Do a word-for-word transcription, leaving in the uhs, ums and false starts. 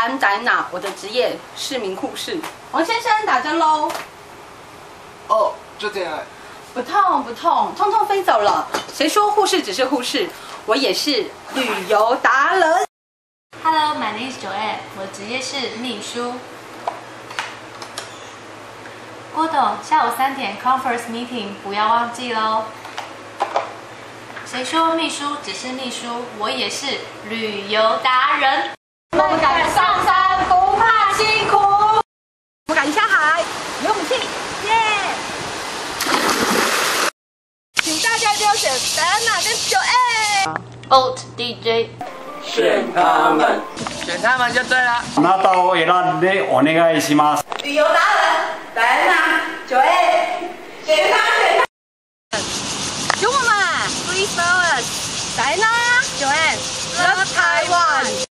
安戴娜，我的职业是名护士。王先生打针喽。 哦，就这样。 不痛不痛，痛痛飞走了。谁说护士只是护士？我也是旅游达人。 Hello, my name is Joanne， 我的职业是秘书。郭董，下午三点 conference meeting， 不要忘记喽。谁说秘书只是秘书？我也是旅游达人。 我们敢上山，不怕辛苦。我们敢下海，没有武器，耶！请大家给我选戴安娜跟Joanne。 Vote D J。 选他们， 选他们就对了。 あなたを選んでお願いします。 旅游达人，戴安娜，Joanne，选他选他。选我们 ，Please vote us，戴安娜，Joanne，Love Taiwan。